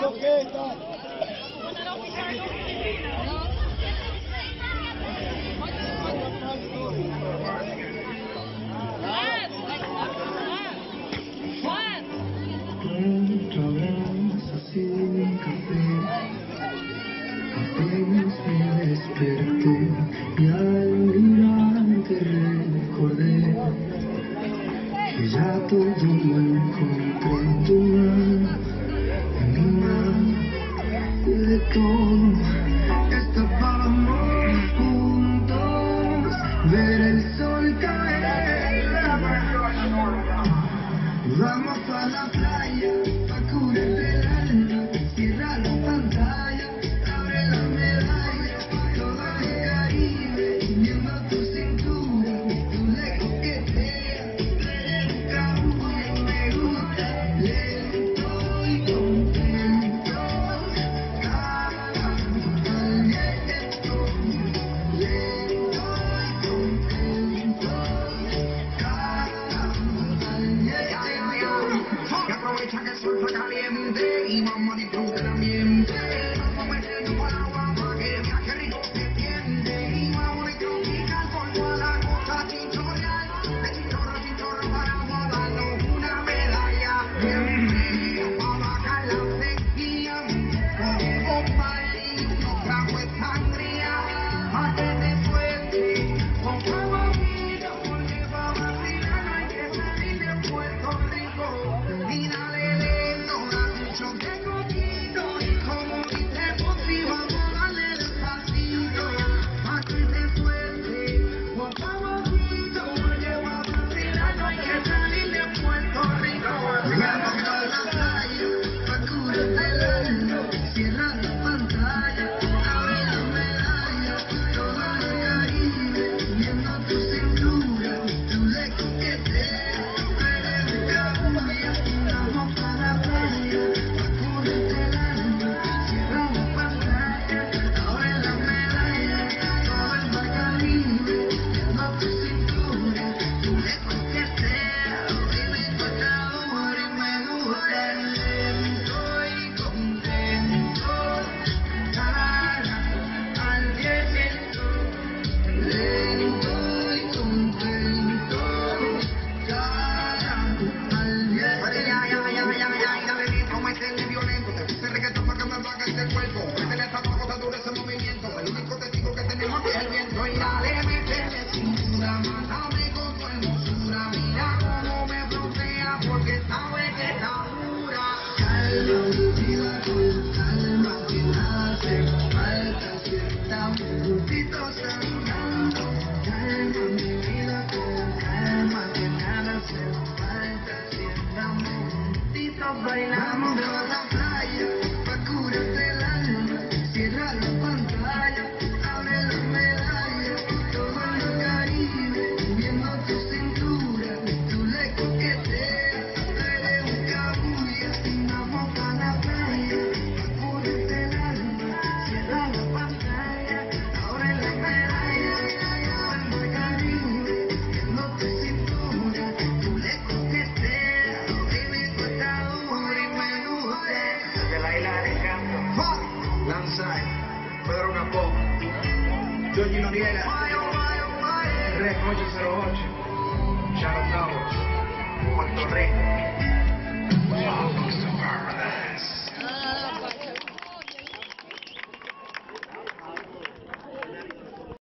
Apenas me desperté y al mirarte recordé que ya todo lo encontré en tu mano, en mi mano, y de todo estábamos juntos, ver el sol caer. Vamos a la playa, a curarte el alma, cierra la pantalla. Aprovecha que el sol está caliente y vamos a disfrutar el ambiente. Vamos a meternos para la guapa que el viaje rico se siente. Y vamos a tropical por toda la costa chinchorreal. De chinchorro para darnos una medalla. Bienvenida para bajar la sequía. Podemos partir, nos trajo esta sangría. A que te suelte, con favorito, porque para vacilar no hay que salir de Puerto Rico. Y dale lento, da mucho que coquito. Y como dice Ponzi, vamos a darle despacito. Pa' que te suelte, por favorito, porque va a vacilar, no hay que salir de Puerto Rico. Vamos a la playa, pa' curarte el alma, cierra la pantalla, abre la medalla, toda el Caribe, viendo tu cintura, tú le coqueteas. Bailamos de la playa, pa' curarte el alma, cierra la pantalla, abre la medalla, todo el Caribe, viendo tu cintura, tú le coqueteas, eres un cabullo, y vamos a la playa, pa' curarte el alma, cierra la pantalla, abre la medalla, todo el Caribe, viendo tu cintura, tú le coqueteas, baby, cuesta Lanzai, Pedro Capó, Georgie Noriega, 3808.